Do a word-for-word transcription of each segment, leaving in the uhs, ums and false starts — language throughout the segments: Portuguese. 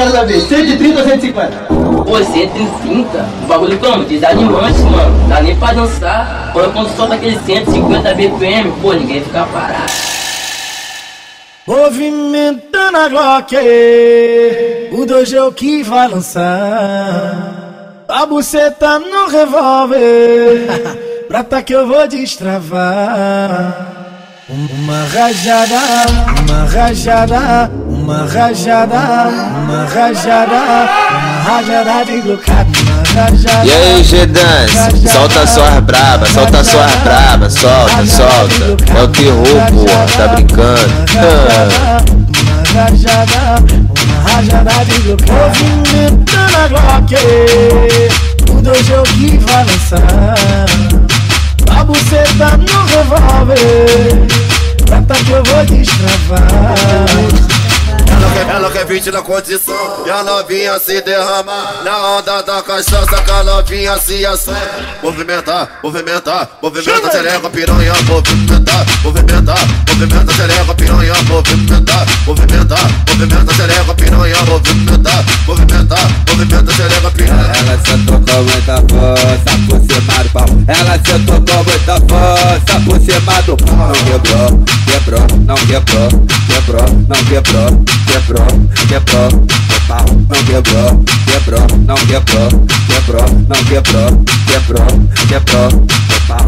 quero saber, cento e trinta ou cento e cinquenta? Pô, cento e trinta? O bagulho como? Desanimante, mano. Dá nem pra dançar. Quando, quando solta aquele cento e cinquenta B P M, pô, ninguém fica parado. Movimentando a Glock, o dojo que vai lançar a buceta no revólver, prata que eu vou destravar. Uma rajada, uma rajada, uma rajada, uma rajada, uma rajada de glocado, uma rajada. E aí, G-Dance, solta suas braba, solta suas braba, solta, solta. É o terror, porra, tá brincando. Uma rajada, uma rajada de glocado. Movimentando a Glock, o dojo que vai lançar a buceta no revólver, prata que eu vou destravar. Ela quer, ela quer vinte na condição e a novinha se derrama na onda da cachaça, que a novinha se assanha. Movimentar, movimentar, movimenta, xereca, piranha, movimentar, movimentar, movimenta, xereca, piranha, movimentar, movimentar, movimenta, xereca, piranha, movimentar, movimentar, movimenta, xereca, piranha. Ela sentou com muita força por cima do pau. Ela sentou com muita força por cima do pau. Não quebrou, quebrou, não quebrou, quebrou, não quebrou. Quebrou, quebrou, o pau não quebrou, quebrou, não quebrou, quebrou, não quebrou, quebrou, quebrou, o pau.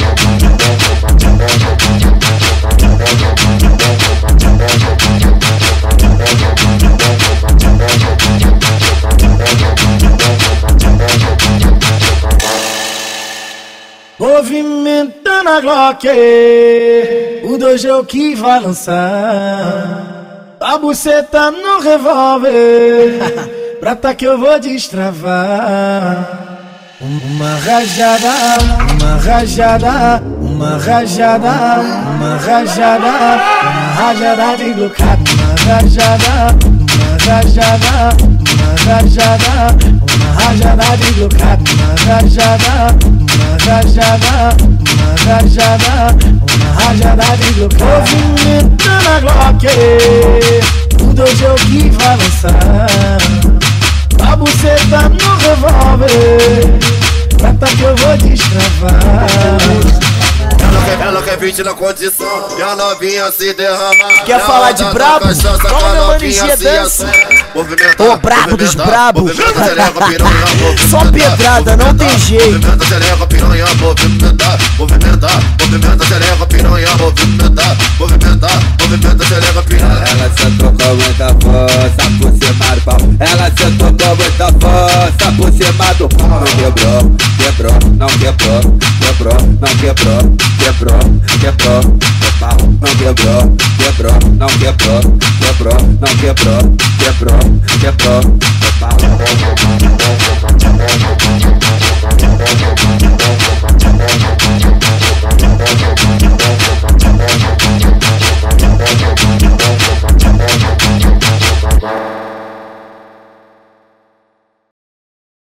Movimentando a Glock, o dojo que vai lançar a buceta no revólver, prata que eu vou destravar. Uma rajada, uma rajada, uma rajada, uma rajada, uma rajada de glocado, uma rajada, uma rajada, uma rajada, uma rajada de glocado, uma rajada, uma rajada, uma rajada, uma rajada de glocado. Movimentando a Glock, o dojo que vai lançar a buceta no revólver, prata que eu vou destravar. Ela quer, ela quer vinte na condição e a novinha se derrama. Quer falar de brabo? Fala meu mano G-Dance. Ô, brabo dos brabo. Só pedrada, não tem jeito. Movimenta, xereca, piranha, movimentar, movimentar, movimenta, xereca, piranha, movimentar, movimentar, movimenta, xereca, piranha. Ela sentou com muita força por cima do pau. Ela sentou com muita força por cima do pau. Não quebrou, quebrou, não quebrou, quebrou, não quebrou, quebrou, quebrou, o pau. Não quebrou, quebrou, não quebrou, quebrou, não quebrou, quebrou, quebrou, o pau.